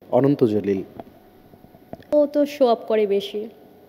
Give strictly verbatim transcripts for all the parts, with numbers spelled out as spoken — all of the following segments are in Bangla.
অনন্ত জলিল ও তো শো আপ করে বেশি।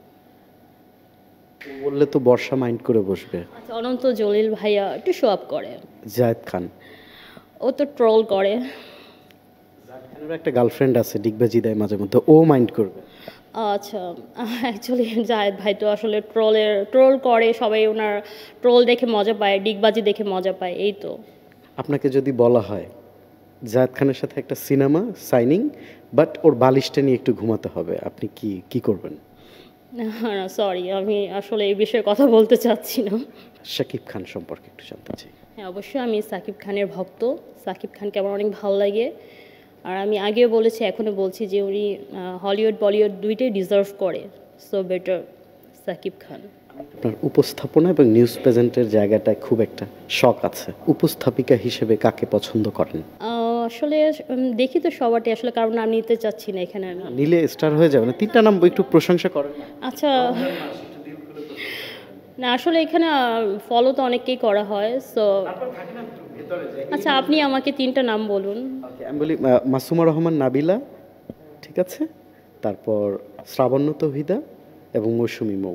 বললে তো বর্ষা মাইন্ড করে বসবে। আচ্ছা, অনন্ত জলিল ভাইয়া একটু শো আপ করে। জায়েদ খান ও তো ট্রোল করে। জায়েদ খানের একটা গার্লফ্রেন্ড আছে, ডিগবাজি দেয় মাঝে মধ্যে, ও মাইন্ড করবে। আচ্ছা, অ্যাকচুয়ালি জায়েদ ভাই তো আসলে ট্রোলের ট্রোল করে, সবাই ওনার ট্রোল দেখে মজা পায়, ডিগবাজি দেখে মজা পায়, এই তো। আপনাকে যদি বলা হয় জায়েদ খানের সাথে একটা সিনেমা সাইনিং, বাট ওর বালিশটা নিয়ে একটু ঘুমাতে হবে, আপনি কি কি করবেন? না সরি, আমি আসলে এই বিষয়ে কথা বলতে চাচ্ছি না। শাকিব খান সম্পর্কে একটু জানতে চাই। হ্যাঁ, অবশ্যই আমি সাকিব খানের ভক্ত। সাকিব খানকে আমার অনেক ভালো লাগে। আর আমি আগেও বলেছি, এখনও বলছি যে উনি হলিউড বলিউড দুইটাই ডিজার্ভ করে, সো বেটার সাকিব খান। আপনার উপস্থাপনা এবং নিউজ প্রেজেন্টের জায়গাটায় খুব একটা শখ আছে, উপস্থাপিকা হিসেবে কাকে পছন্দ করেন? আসলে দেখি তো সবারই আসলে, কারণ নাম নিতে চাচ্ছি না এখানে আমি। নিলে স্টার হয়ে যাবে না, তিনটা নাম একটু প্রশংসা করেন। আচ্ছা, না আসলে এখানে ফলো তো অনেককেই করা হয়, সো আচ্ছা আপনি আমাকে তিনটা নাম বলুন। আমি বলি মাসুমা রহমান নাবিলা, ঠিক আছে, তারপর শ্রাবণ্য তৌহিদা এবং মৌসুমী মৌ।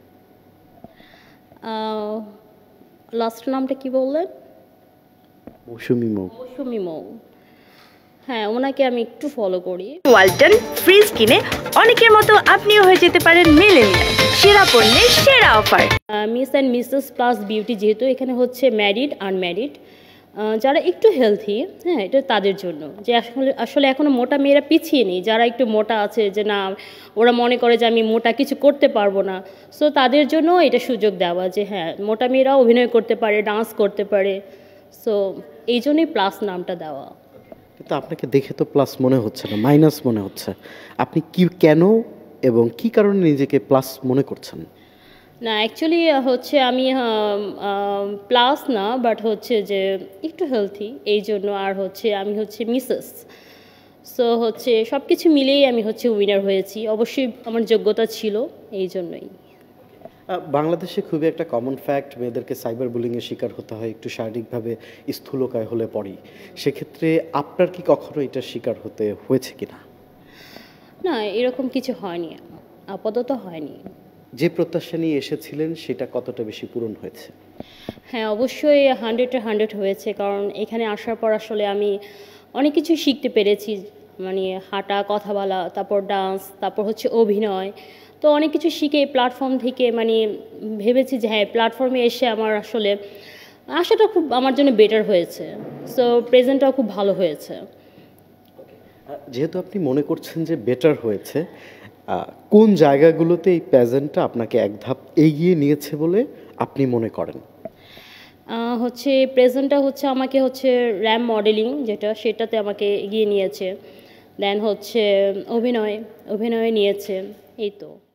লাস্ট নামটা কি বললেন? মৌসুমী মৌ। মৌসুমী মৌ, হ্যাঁ ওনাকে আমি একটু ফলো করি। ওয়ালটন ফ্রিজ কিনে অনেকের মতো আপনিও হয়ে যেতে পারেন মিলেনিয়াল, সেরা পণ্যের সেরা offer. Miss and Mrs Plus Beauty, যেহেতু এখানে হচ্ছে ম্যারিড আনম্যারিড, যারা একটু হেলথি, হ্যাঁ এটা তাদের জন্য, যে আসলে আসলে এখনও মোটা মেয়েরা পিছিয়ে নেই, যারা একটু মোটা আছে, যে না ওরা মনে করে যে আমি মোটা কিছু করতে পারবো না, সো তাদের জন্য এটা সুযোগ দেওয়া যে হ্যাঁ মোটা মেয়েরা অভিনয় করতে পারে, ডান্স করতে পারে, সো এই জন্যই প্লাস নামটা দেওয়া। কিন্তু আপনাকে দেখে তো প্লাস মনে হচ্ছে না, মাইনাস মনে হচ্ছে। আপনি কি, কেন এবং কি কারণে নিজেকে প্লাস মনে করছেন? না অ্যাকচুয়ালি হচ্ছে আমি প্লাস না, বাট হচ্ছে যে একটু হেলথি এই জন্য, আর হচ্ছে আমি হচ্ছে মিসেস, সো হচ্ছে সব কিছু মিলেই আমি হচ্ছে উইনার হয়েছি, অবশ্যই আমার যোগ্যতা ছিল এই জন্যই। বাংলাদেশে খুবই একটা কমন ফ্যাক্ট, মেয়েদেরকে সাইবার বুলিংয়ের শিকার হতে হয় একটু শারীরিকভাবে স্থূলকায় হলে পরেই। সেক্ষেত্রে আপনার কি কখনো এটার শিকার হতে হয়েছে কিনা? না এরকম কিছু হয়নি, আপাতত হয়নি। যে প্রত্যাশা নিয়ে এসেছিলেন সেটা কতটা বেশি পূরণ হয়েছে? হ্যাঁ অবশ্যই হান্ড্রেডে হান্ড্রেড হয়েছে, কারণ এখানে আসার পর আসলে আমি অনেক কিছু শিখতে পেরেছি, মানে হাঁটা, কথা বলা, তারপর ডান্স, তারপর হচ্ছে অভিনয়, তো অনেক কিছু শিখে এই প্ল্যাটফর্ম থেকে মানে ভেবেছি যে হ্যাঁ প্ল্যাটফর্মে এসে আমার আসলে আসাটা খুব আমার জন্য বেটার হয়েছে, সো প্রেজেন্টটাও খুব ভালো হয়েছে। যেহেতু আপনি মনে করছেন যে বেটার হয়েছে, কোন জায়গাগুলোতে এই প্রেজেন্টটা আপনাকে এক ধাপ এগিয়ে নিয়েছে বলে আপনি মনে করেন? হচ্ছে প্রেজেন্টটা হচ্ছে আমাকে হচ্ছে র্যাম মডেলিং যেটা, সেটাতে আমাকে এগিয়ে নিয়েছে, দেন হচ্ছে অভিনয় অভিনয়ে নিয়েছে, এই তো।